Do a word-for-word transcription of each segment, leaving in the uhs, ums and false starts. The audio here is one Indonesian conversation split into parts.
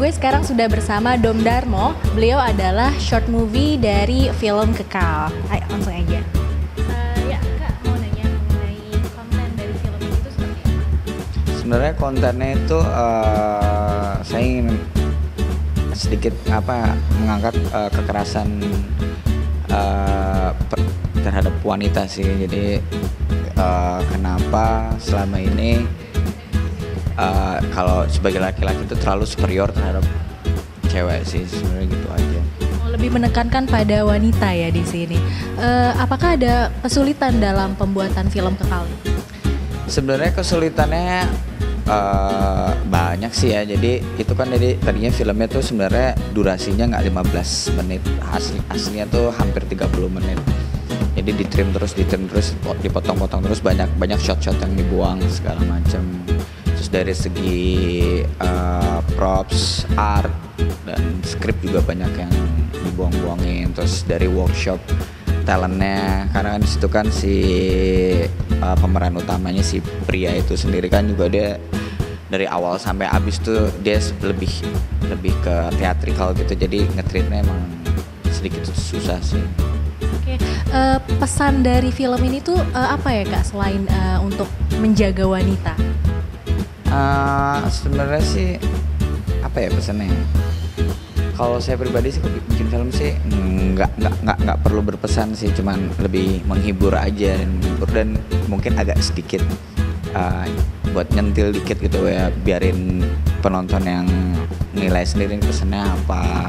gue sekarang sudah bersama Dom Darmo. Beliau adalah short movie dari film Kekal. Ayo langsung aja. Uh, ya Kak, mau nanya mengenai konten dari film ini itu seperti apa? Sebenarnya kontennya itu uh, saya ingin sedikit apa mengangkat uh, kekerasan uh, terhadap wanita sih. Jadi uh, kenapa selama ini Uh, kalau sebagai laki-laki itu terlalu superior terhadap cewek sih, sebenarnya gitu aja. Oh, lebih menekankan pada wanita ya di sini. Uh, apakah ada kesulitan dalam pembuatan film Kekal? Sebenarnya kesulitannya uh, banyak sih ya. Jadi itu kan jadi tadinya filmnya tuh sebenarnya durasinya nggak lima belas menit, asli aslinya tuh hampir tiga puluh menit. Jadi di trim terus, di trim terus, dipotong-potong terus, banyak banyak shot-shot yang dibuang segala macam. Dari segi uh, props, art, dan skrip juga banyak yang dibuang-buangin. Terus dari workshop talentnya, karena kan disitu kan si uh, pemeran utamanya si pria itu sendiri kan juga dia dari awal sampai habis tuh dia lebih lebih ke teatrikal gitu. Jadi ngetritnya emang sedikit susah sih. Oke, uh, pesan dari film ini tuh uh, apa ya Kak selain uh, untuk menjaga wanita? Uh, sebenarnya sih apa ya pesannya? Kalau saya pribadi sih bikin film sih nggak nggak nggak nggak perlu berpesan sih, cuman lebih menghibur aja dan menghibur dan mungkin agak sedikit uh, buat nyentil dikit gitu ya, biarin penonton yang nilai sendiri pesannya apa.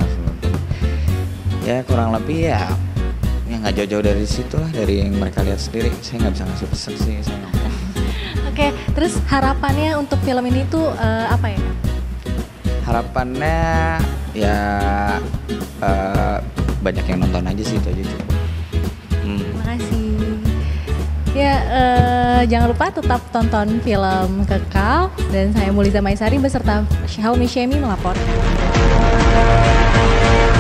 Ya kurang lebih ya ya nggak jauh-jauh dari situ lah, dari yang mereka lihat sendiri. Saya nggak bisa ngasih pesan sih, saya nggak. Oke, terus harapannya untuk film ini tuh uh, apa ya? Harapannya ya uh, banyak yang nonton aja sih, itu aja cukup. Hmm. Terima kasih. Ya, uh, jangan lupa tetap tonton film Kekal, dan saya Muliza Maisari beserta Helmi Syemi melaporkan.